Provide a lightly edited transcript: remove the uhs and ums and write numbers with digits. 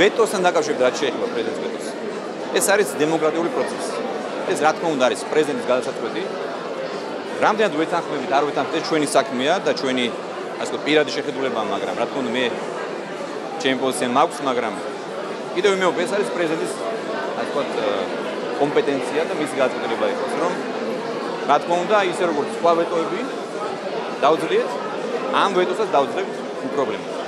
ვეტოსთან დაკავშირებით რაც შეეხება პრეზიდენტის ვეტოს. ეს არის დემოკრატიული პროცესი. ეს რა თქმა უნდა არის პრეზიდენტის გადასაწყვეტი. რამდენად ვეთანხმებით, არ ვეთანხმებით, ეს ჩვენი საქმეა და ჩვენი ასე ვთქვათ პირადი შეხედულებაა, მაგრამ რა თქმა უნდა მე ჩემი პოზიცია მაქვს, მაგრამ კიდევ ვიმეორებ, ეს არის პრეზიდენტის ასე ვთქვათ კომპეტენცია და მისი გადაწყვეტილება იყოს, რომ რა თქმა უნდა, ისე როგორც სხვა ვეტოები დავძლიეთ, ამ ვეტოსაც დავძლებთ პრობლემას.